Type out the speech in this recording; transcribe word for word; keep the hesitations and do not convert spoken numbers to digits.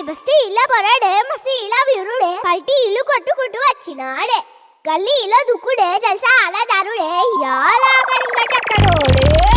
బస్తీ ఇలా పొరాడే మస్తీ ఇలా విరుడే పల్టీ ఇల్లు కొట్టుకుంటూ వచ్చినాడే గల్లీ ఇలా దుక్కుడే జల్సా అలా దారుడే యాలా కడింగ చక్కరోడే